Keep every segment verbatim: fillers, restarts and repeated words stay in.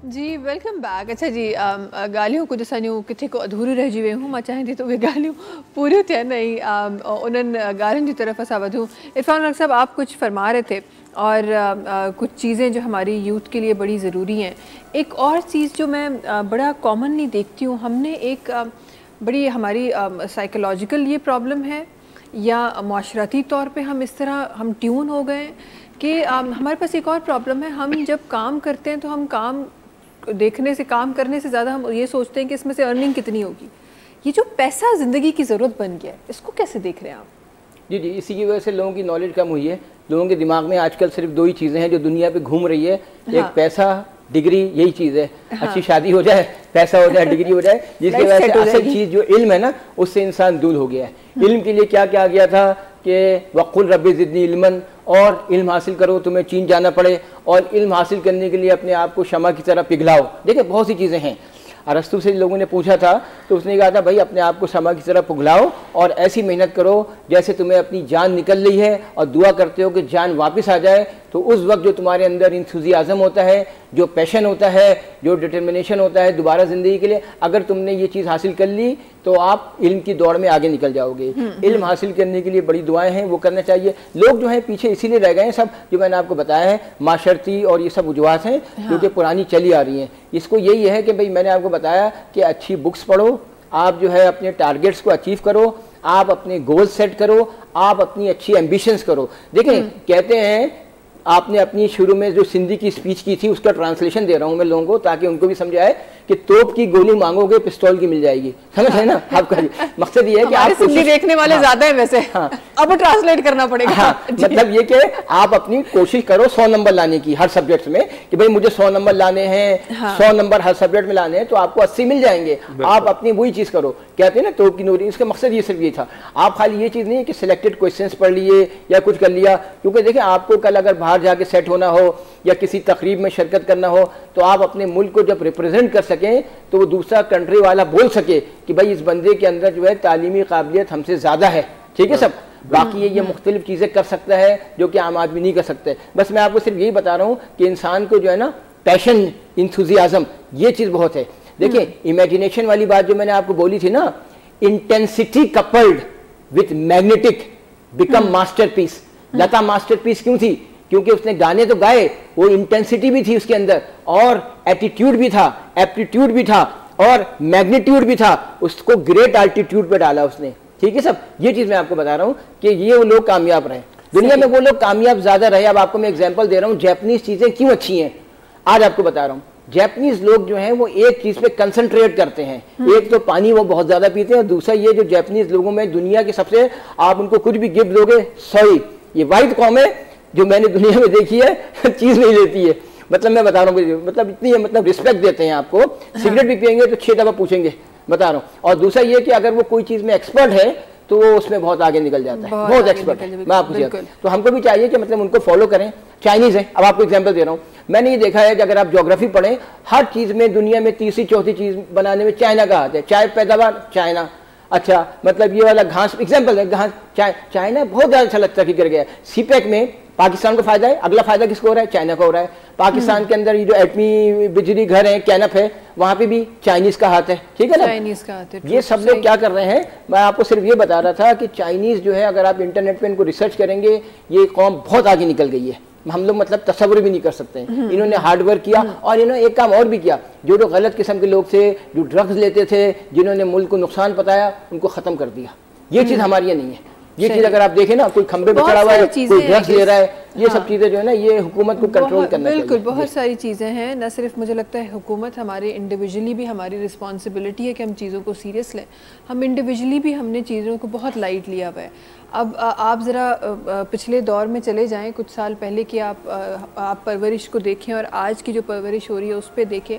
जी welcome back. अच्छा जी ॻाल्हियूं कुझु असांजूं किथे को अधूरी रहिजी वियूं हूं, मां चाहियां थी त उहे ॻाल्हियूं पूरियूं थियनि ऐं उन्हनि ॻाल्हियुनि जी तरफ़ असां वधूं। इरफान मलिक साहब, आप कुछ फरमा रहे थे और आ, आ, कुछ चीज़ें जो हमारी यूथ के लिए बड़ी ज़रूरी हैं। एक और चीज़ जो मैं आ, बड़ा कॉमनली देखती हूँ, हमने एक आ, बड़ी हमारी साइकोलॉजिकल ये प्रॉब्लम है या माशरती तौर पे हम इस तरह हम ट्यून हो गए कि हमारे पास एक और प्रॉब्लम है। हम जब काम करते हैं तो हम काम देखने से, काम करने से ज़्यादा हम ये सोचते हैं कि इसमें से अर्निंग कितनी होगी। ये जो पैसा ज़िंदगी की ज़रूरत बन गया है, इसको कैसे देख रहे हैं आप? जी जी इसी की वजह से लोगों की नॉलेज कम हुई है। लोगों के दिमाग में आजकल सिर्फ दो ही चीज़ें हैं जो दुनिया पे घूम रही है। हाँ। एक पैसा, डिग्री, यही चीज़ है। हाँ। अच्छी शादी हो जाए, पैसा हो जाए, डिग्री हो जाए, जिसकी वजह से असल चीज़ जो इल्म है ना, उससे इंसान दूर हो गया है। इल्म के लिए क्या क्या आ गया था कि वक़ुल रब्बी ज़िदनी इल्मन, और इल्म हासिल करो, तुम्हें चीन जाना पड़े, और इल्म हासिल करने के लिए अपने आप को शमा की तरह पिघलाओ। देखिए बहुत सी चीज़ें हैं। अरस्तु से लोगों ने पूछा था तो उसने कहा था भाई अपने आप को शमा की तरह पिघलाओ और ऐसी मेहनत करो जैसे तुम्हें अपनी जान निकल रही है, और दुआ करते हो कि जान वापस आ जाए। तो उस वक्त जो तुम्हारे अंदर इंथुजियाज़म होता है, जो पैशन होता है, जो डिटर्मिनेशन होता है दोबारा ज़िंदगी के लिए, अगर तुमने ये चीज़ हासिल कर ली तो आप इल्म की दौड़ में आगे निकल जाओगे। इल्म हासिल करने के लिए बड़ी दुआएं हैं, वो करना चाहिए। लोग जो हैं पीछे इसीलिए रह गए हैं, सब जो मैंने आपको बताया है माशरती और ये सब वजूहात हैं। हाँ। जो कि पुरानी चली आ रही हैं। इसको यही है कि भाई मैंने आपको बताया कि अच्छी बुक्स पढ़ो, आप जो है अपने टारगेट्स को अचीव करो, आप अपने गोल सेट करो, आप अपनी अच्छी एम्बिशंस करो। देखें कहते हैं, आपने अपनी शुरू में जो सिंधी की स्पीच की थी उसका ट्रांसलेशन दे रहा हूं मैं लोगों को, ताकि उनको भी समझ आए कि तोप की गोली मांगोगे पिस्तौल की मिल जाएगी। समझ है ना आपका? मकसद ये है कि आप सिंधी देखने वाले हाँ, ज्यादा है वैसे। हाँ, अब ट्रांसलेट करना पड़ेगा। हाँ, मतलब ये कि आप अपनी कोशिश करो सौ नंबर लाने की हर सब्जेक्ट में, कि भाई मुझे सौ नंबर लाने हैं। हाँ, सौ नंबर हर सब्जेक्ट में लाने हैं तो आपको अस्सी मिल जाएंगे। आप अपनी वही चीज करो, कहते हैं ना तोप की नूरी। इसका मकसद ये सिर्फ ये था। आप खाली ये चीज नहीं है कि सिलेक्टेड क्वेश्चंस पढ़ लिए या कुछ कर लिया, क्योंकि देखिए आपको कल अगर बाहर जाके सेट होना हो या किसी तकरीब में शिरकत करना हो, तो आप अपने मुल्क को जब रिप्रेजेंट कर सकें तो वो दूसरा कंट्री वाला बोल सके कि भाई इस बंदे के अंदर जो है तालीमी काबिलियत हमसे ज़्यादा है। ठीक है सब। बाकी ये ये मुख्तलिफ चीज़ें कर सकता है जो कि आम आदमी नहीं कर सकते। बस मैं आपको सिर्फ यही बता रहा हूँ कि इंसान को जो है ना पैशन, इंथुजियाज़म, ये चीज़ बहुत है। देखिए इमेजिनेशन वाली बात जो मैंने आपको बोली थी ना, intensity coupled with magnetic become masterpiece. Lata masterpiece क्यों थी? क्योंकि उसने गाने तो गाए, वो इंटेंसिटी भी थी उसके अंदर, और एटीट्यूड भी था, एप्टीट्यूड भी था, और मैग्नीट्यूड भी था। उसको ग्रेट आल्टीट्यूड पे डाला उसने। ठीक है सब। ये चीज मैं आपको बता रहा हूँ कि ये वो लोग कामयाब रहे दुनिया में, वो लोग कामयाब ज्यादा रहे। अब आपको मैं एग्जांपल दे रहा हूँ जैपनीज चीजें क्यों अच्छी हैं, आज आपको बता रहा हूँ। जैपनीज लोग जो हैं वो एक चीज पे कंसंट्रेट करते हैं। एक तो पानी वो बहुत ज्यादा पीते हैं, और दूसरा ये जो जैपनीज लोगों में दुनिया के सबसे, आप उनको कुछ भी गिफ्ट दोगे, सॉरी ये वाइट कॉम है जो मैंने दुनिया में देखी है, चीज नहीं लेती है। मतलब मैं बता रहा हूँ, मतलब इतनी है, मतलब रिस्पेक्ट देते हैं आपको। हाँ। सिगरेट भी पियेंगे तो छह दफा पूछेंगे, बता रहा हूँ। और दूसरा ये कि अगर वो कोई चीज में एक्सपर्ट है तो वो उसमें बहुत आगे निकल जाता है, बहुत, बहुत एक्सपर्ट है। मैं आपको तो हमको भी चाहिए कि मतलब उनको फॉलो करें। चाइनीज है, अब आपको एग्जांपल दे रहा हूँ। मैंने ये देखा है कि अगर आप ज्योग्राफी पढ़ें, हर चीज में दुनिया में तीसरी चौथी चीज बनाने में चाइना का हाथ है। चाय पैदावार चाइना, अच्छा मतलब ये वाला घास एग्जाम्पल है, घास चाइना बहुत ज्यादा अच्छा लगता है कि कर गया। सीपैक में पाकिस्तान को फायदा है, अगला फायदा किसको हो रहा है? चाइना को हो रहा है। पाकिस्तान के अंदर ये जो एटमी बिजली घर है, कैनप है, वहां पे भी चाइनीज का हाथ है। ठीक है ना, चाइनीज का हाथ है। ये सब लोग क्या कर रहे हैं, मैं आपको सिर्फ ये बता रहा था कि चाइनीज जो है, अगर आप इंटरनेट पे इनको रिसर्च करेंगे, ये कौम बहुत आगे निकल गई है। हम लोग मतलब तस्वुर भी नहीं कर सकते हैं। इन्होंने हार्ड वर्क किया, और इन्होंने एक काम और भी किया। जो जो गलत किस्म के लोग थे, जो ड्रग्स लेते थे, जिन्होंने मुल्क को नुकसान पहुंचाया, उनको खत्म कर दिया। ये चीज हमारी नहीं है। ये चीज अगर आप देखें ना, कोई खंबे पे चढ़ा हुआ है, कोई ड्रग्स ले रहा है, ये हाँ। सब चीजें जो है ना, ये हुकूमत को कंट्रोल करना चाहिए। बिल्कुल, बहुत सारी चीज़ें हैं। न सिर्फ मुझे लगता है हुकूमत, हमारे इंडिविजुअली भी हमारी रिस्पॉन्सिबिलिटी है कि हम चीज़ों को सीरियस लें। हम इंडिविजुअली भी हमने चीज़ों को बहुत लाइट लिया हुआ है। अब आप ज़रा पिछले दौर में चले जाएं, कुछ साल पहले की आप आप परवरिश को देखें और आज की जो परवरिश हो रही है उस पर देखें।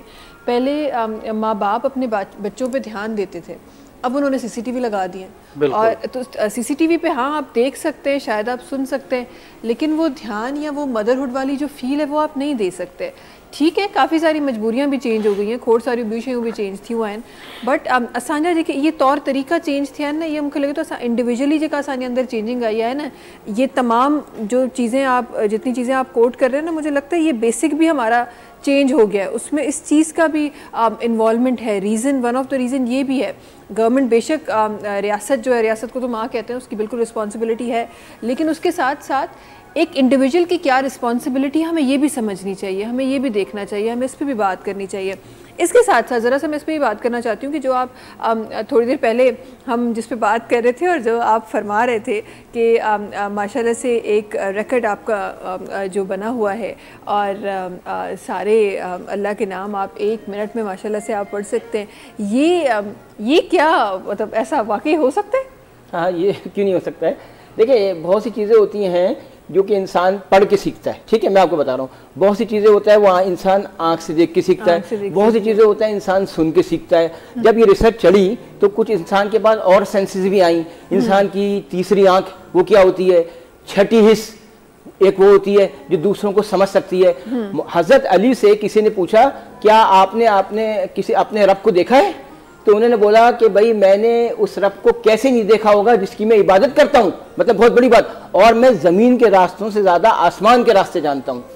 पहले माँ बाप अपने बच्चों पे ध्यान देते थे, अब उन्होंने सीसीटीवी लगा दिए। और तो सीसीटीवी पे हाँ आप देख सकते हैं, शायद आप सुन सकते हैं, लेकिन वो ध्यान या वो मदरहुड वाली जो फील है वो आप नहीं दे सकते। ठीक है, काफ़ी सारी मजबूरियां भी चेंज हो गई हैं, खोड़ सारी ॿियूं शयूं भी चेंज थी आहिनि, बट असांजा जेके ये तौर तरीक़ा चेंज थिया आहिनि न, ये मूंखे लगे थो असां इंडिविजुअली जेका असांजे अंदर चेंजिंग आई है ना, ये तमाम जो चीज़ें आप जितनी चीज़ें आप कोट कर रहे हैं ना, मुझे लगता है ये बेसिक भी हमारा चेंज हो गया है, उसमें इस चीज़ का भी इन्वॉल्वमेंट है। Reason, one of the reason ये भी है, गवर्नमेंट बेशक रियासत जो है, रियासत को तो माँ कहते हैं, उसकी बिल्कुल रिस्पॉन्सिबिलिटी है, लेकिन उसके साथ साथ एक इंडिविजुअल की क्या रिस्पॉन्सिबिलिटी हमें ये भी समझनी चाहिए, हमें ये भी देखना चाहिए, हमें इस पर भी बात करनी चाहिए। इसके साथ साथ ज़रा सा मैं इस पर भी बात करना चाहती हूँ कि जो आप आम, थोड़ी देर पहले हम जिस पे बात कर रहे थे और जो आप फरमा रहे थे कि माशाल्लाह से एक रिकॉर्ड आपका आ, जो बना हुआ है और आ, आ, सारे आ, अल्लाह के नाम आप एक मिनट में माशाल्लाह से आप पढ़ सकते हैं, ये आ, ये क्या मतलब ऐसा वाकई हो सकता है? हाँ, ये क्यों नहीं हो सकता है। देखिए, बहुत सी चीज़ें होती हैं जो कि इंसान पढ़ के सीखता है, ठीक है, मैं आपको बता रहा हूँ। बहुत सी चीज़ें होता है वहाँ इंसान आँख से देख के सीखता है, बहुत सी चीज़ें होता है इंसान सुन के सीखता है। जब ये रिसर्च चली तो कुछ इंसान के पास और सेंसेस भी आई। इंसान की तीसरी आँख वो क्या होती है, छठी हिस्स एक वो होती है जो दूसरों को समझ सकती है। हज़रत अली से किसी ने पूछा, क्या आपने आपने किसी अपने रब को देखा है? तो उन्होंने बोला कि भाई मैंने उस रब को कैसे नहीं देखा होगा जिसकी मैं इबादत करता हूँ, मतलब बहुत बड़ी बात, और मैं ज़मीन के रास्तों से ज़्यादा आसमान के रास्ते जानता हूँ।